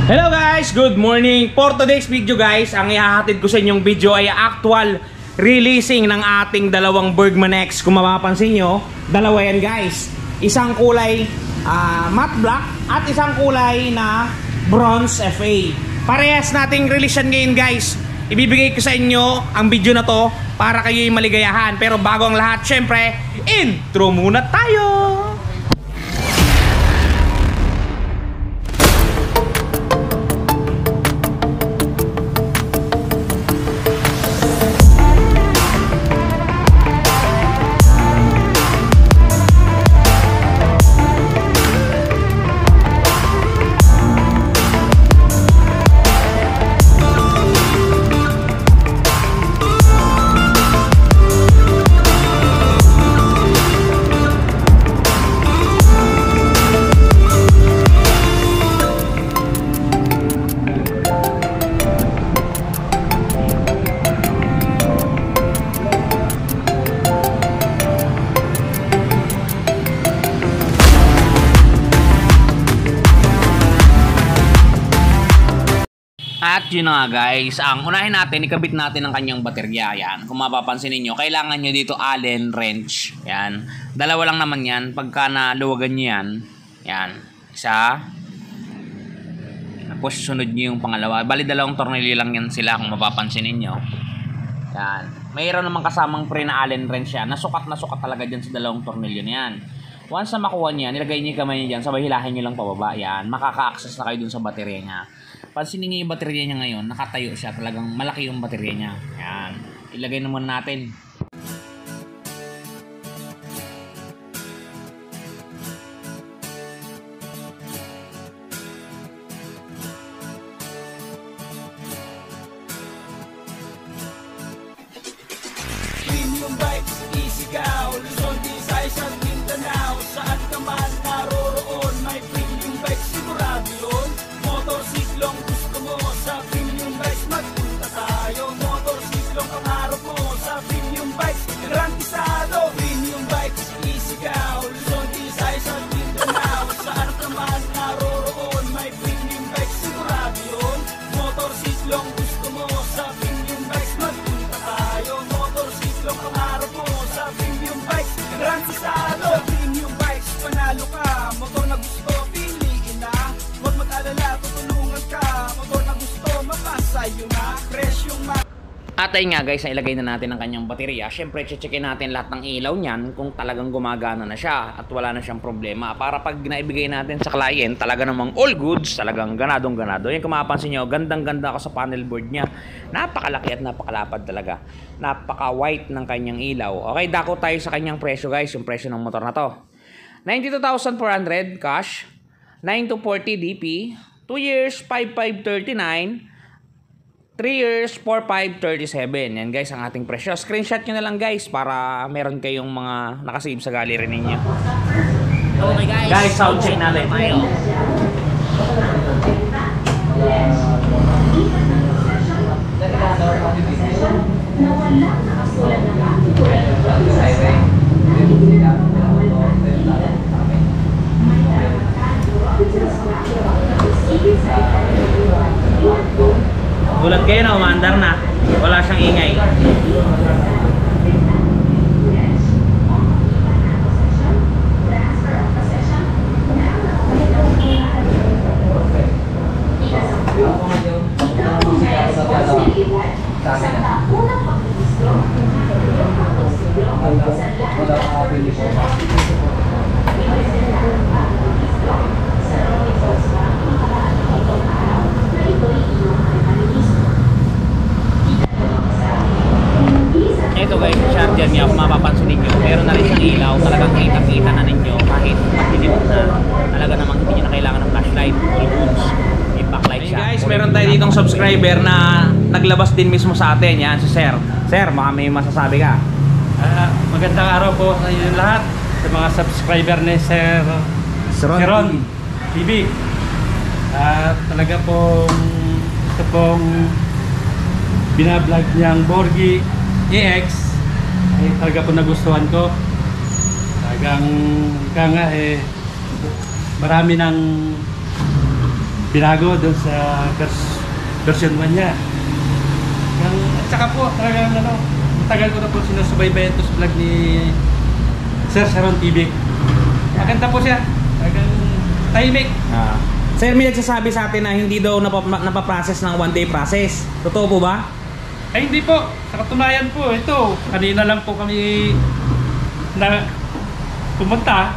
Hello guys, good morning. For today's video guys, ang ihahatid ko sa inyong video ay actual releasing ng ating dalawang Bergman X. Kung mapapansin nyo, dalawa yan guys. Isang kulay matte black at isang kulay na bronze FA. Parehas nating release yan ngayon guys. Ibibigay ko sa inyo ang video na to para kayo'y maligayahan. Pero bago ang lahat, syempre, intro muna tayo! At yun na nga guys, ang unahin natin, ikabit natin ang kanyang baterya. Yan, kung mapapansin niyo, kailangan nyo dito Allen wrench. Yan, dalawa lang naman yan. Pagka naluwagan nyo yan, yan, isa, tapos sunod nyo yung pangalawa. Bali dalawang tornilyo lang yan sila kung mapapansin niyo. Yan, mayroon naman kasamang pre na Allen wrench yan. Nasukat talaga dyan sa dalawang tornilyo na yan. Once na makuha niya, nilagay niyo yung kamay niyo dyan, sabay hilahin nyo lang pababa. Yan, makaka-access na kayo dun sa baterya niya. Pansinin niyo yung baterya niya ngayon, nakatayo siya, talagang malaki yung baterya niya. Yan, ilagay naman natin. Premium Bikes, Isigaw, Luzon, Visayas at Mindanao. Saan ka man naroroon, may Premium Bikes sigurado yun. Motorsiklong gusto mo, sa Premium Bikes magpunta tayo. Motorsiklong pangarap mo, sa Premium Bikes garantisado. Premium Bikes, Isigaw, Luzon, Visayas at Mindanao. Saan ka man naroroon, may Premium Bikes sigurado yun. Motorsiklong gusto mo, sa Premium Bikes magpunta tayo. Motorsiklong pangarap mo, sa Premium Bikes garantisado. Premium Bikes, panalo ka, motor na gusto, piliin na. Huwag mag-alala, tutulungan ka, motor na gusto, mapasa yun na, presyong At ayun nga guys, ilagay na natin ang kanyang baterya. Syempre, checkin natin lahat ng ilaw niyan kung talagang gumagana na siya at wala na siyang problema. Para pag naibigay natin sa client, talaga namang all goods, talagang ganadong-ganado. Yan kung mapapansin nyo, gandang-ganda ako sa panel board niya. Napakalaki at napakalapad talaga. Napaka-white ng kanyang ilaw. Okay, dako tayo sa kanyang presyo guys, yung presyo ng motor na to. 92,400 cash, 9240 DP, 2 years 5539, 3 years 4537. Yan guys ang ating presyo. Screenshot nyo na lang guys para meron kayong mga nakasave sa gallery ninyo. Okay guys, sound check natin tayo. Gulat kayo na umaandar na. Wala siyang ingay. Ito guys, charger niya, kung mapapansin ninyo, meron na rin siyang ilaw, talagang kita-kita na ninyo kahit mag-init na. Talaga namang hindi nyo na kailangan ng flashlight, all goods, may backlight siya. Hey guys, meron tayo ditong subscriber na naglabas din mismo sa atin, yan si Sir. Sir, baka may masasabi ka. Magandang araw po sa inyo lahat, sa mga subscriber ni Sir Ron TV. Talaga pong ito pong binablog niyang Borgi EX ay talaga po nagustuhan ko. Talagang marami ng binago doon sa version 1 niya. At saka po, talagang matagal ko na po sinusubaybayan ito sa vlog ni Sir Sharon TV. Maganda po siya. Talagang tahimik. Sir, may nagsasabi sa atin na hindi daw napaprocess ng one-day process. Totoo po ba? Ay hindi po. Sa katunayan po, ito. Kanina lang po kami na pumunta.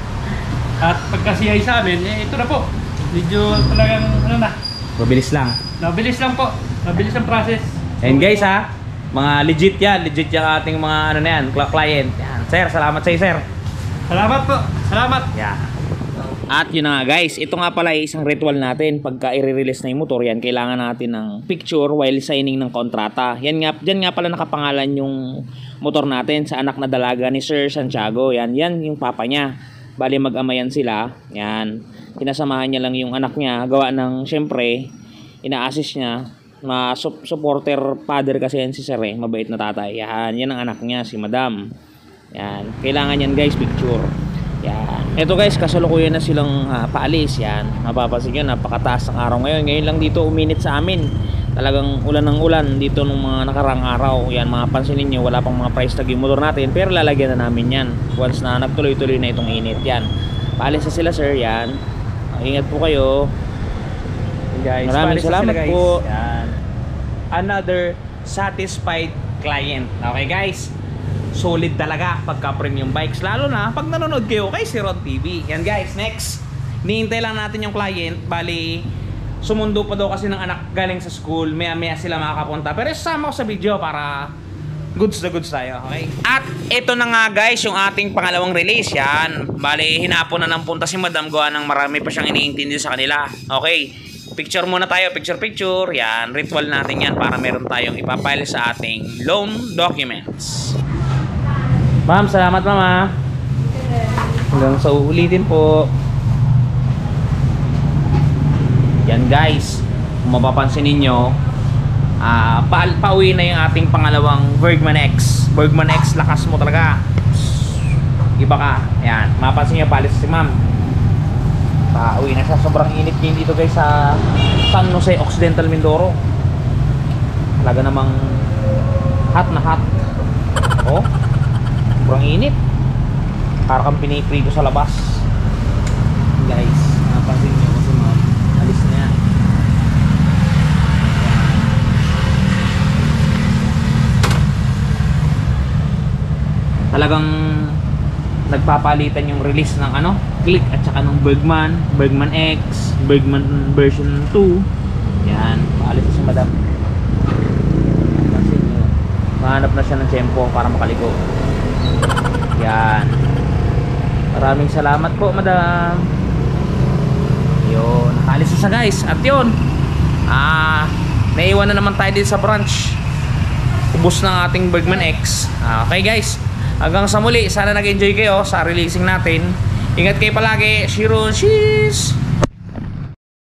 At pagkasiyay sa amin, ito na po. Medyo talagang Mabilis lang. Nabilis lang po. Nabilis ang process. And guys mga legit yan. Legit yung ating mga client. Yan. Sir, salamat sa iyo, sir. Salamat po. Salamat. Yeah. At yun na nga guys, ito nga pala ay isang ritual natin. Pagka i-release na yung motor yan, kailangan natin ng picture while signing ng kontrata. Diyan nga pala nakapangalan yung motor natin sa anak na dalaga ni Sir Santiago. Yan yung papa niya. Bali mag-amayan sila. Yan. Kinasamahan niya lang yung anak niya. Gawa ng syempre, ina-assist niya. Supporter father kasi yan si Sir mabait na tatay. Yan ang anak niya, si Madam. Yan. Kailangan yan guys, picture. Yan. Ito guys, kasalukuyan na silang paalis. Yan. Mapapansin nyo, napakataas ng araw ngayon. Ngayon lang dito uminit sa amin. Talagang ulan ng ulan dito nung mga nakarang araw. Yan, mga pansinin nyo, wala pang mga price tag yung motor natin. Pero lalagyan na namin yan. Once na nagtuloy-tuloy na itong init. Yan. Paalis na sila sir. Yan. Ingat po kayo. Guys, maraming salamat guys. po. Yan. Another satisfied client. Okay guys. Solid talaga pagka premium bikes, lalo na pag nanonood kayo kay Sharon TV. Yan guys, next hinihintay lang natin yung client. Bali sumundo pa daw kasi ng anak galing sa school, maya sila makakapunta, pero sasama ko sa video para goods na goods tayo. Okay, at ito na nga guys yung ating pangalawang release. Yan, bali hinapon na ng punta si Madam, gawa ng marami pa siyang iniintindi sa kanila. Okay, picture muna tayo, picture. Yan, ritual natin yan para meron tayong ipapile sa ating loan documents. Ma'am, salamat mama. Hanggang sa uulitin po. Yan guys, kung mapapansin ninyo, pauwi na yung ating pangalawang Bergman X. Bergman X, lakas mo talaga. Iba ka. Yan, mapapansin nyo, palis si ma'am. Pauwi na siya. Sobrang init ngayon dito guys sa San Jose Occidental, Mindoro. Talaga namang hot na hot. Oh, sobrang init. Para kang piniprito sa labas. Guys, napansin nyo kasi ma'am, alis na yan. Talagang nagpapalitan yung release ng Click at saka ng Bergman X, Bergman version 2. Yan, paalis na si Madam. Napansin nyo, mahanap na siya ng tempo para makaliko. Yan. Maraming salamat po, Madam. Yun, nakaalis na siya guys. At yun, naiwan na naman tayo dito sa branch. Ubus ng ating Bergman X. Okay guys, hanggang sa muli, sana nag-enjoy kayo sa releasing natin. Ingat kayo palagi. Sharon, cheese!